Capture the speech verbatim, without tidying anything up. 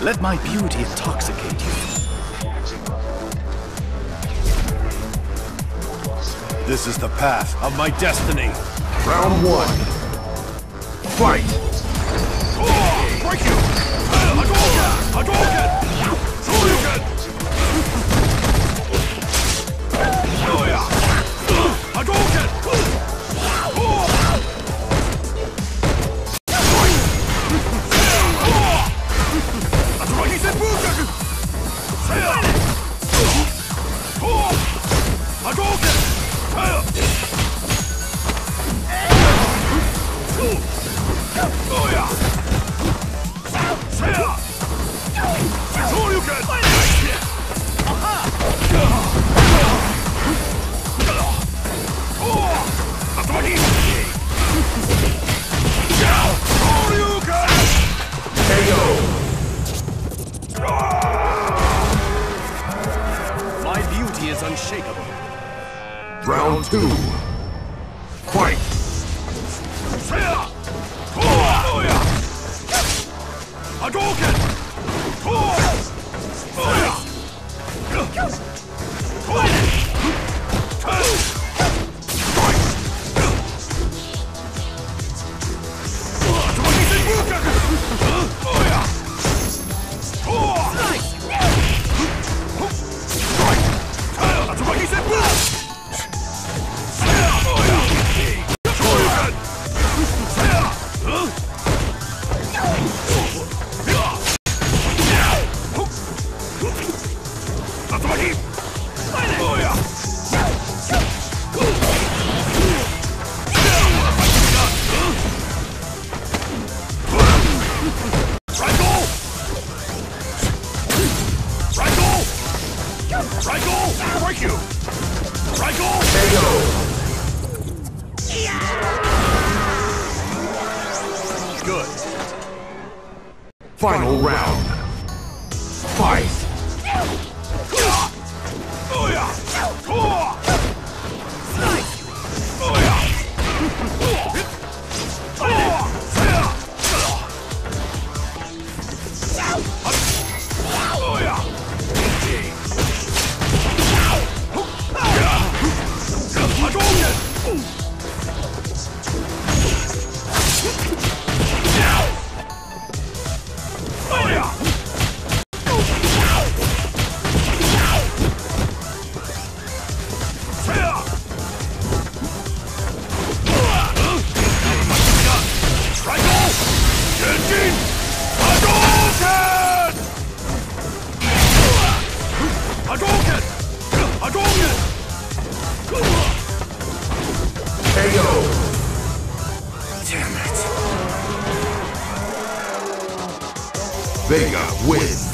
Let my beauty intoxicate you. This is the path of my destiny. Round one. Fight! Oh, break you! Hadouken! Hadouken! Shoryuken! Oh yeah! Hadouken! Atsumaki Senpukaku! Hadouken! Oh yeah! Shoryuken! Atsumaki! Shoryuken! K O! My beauty is unshakable. Round two. Fight! Oh yeah! Hadouken! Oh yeah! Atsumaki Senpukaku! Oh yeah! Atsumaki Senpukaku! Oh yeah! Shoryuken! Atsumaki! Oh yeah! Triangle! Triangle! Triangle! Break you! Triangle! K O! Good. Final round. Fight! Oh yeah! Oh! Oh yeah! Oh yeah! Hadouken! Oh yeah! Triangle! Genjin! Hadouken! Hadouken! Hadouken! K O! Damn it. Vega wins.